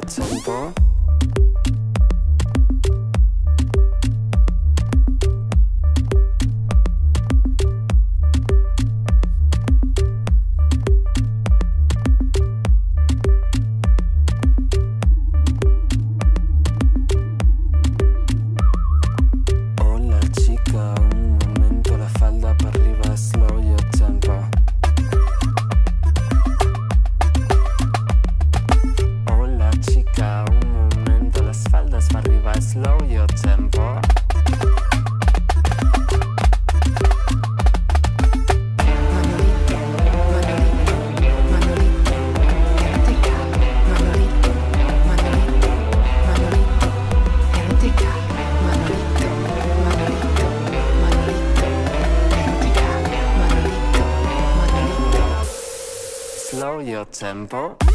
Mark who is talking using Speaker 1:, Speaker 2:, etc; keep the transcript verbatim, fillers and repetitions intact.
Speaker 1: tempo. Hola chica, un momento, la falda para arriba, slow your tempo. Hola chica, un momento, las faldas para arriba, slow your tempo.
Speaker 2: Manolito, Manolito, Manolito, quédate acá. Manolito, Manolito, Manolito, quédate acá. Manolito, Manolito, Manolito, quédate acá. Manolito, Manolito.
Speaker 1: Slow your tempo.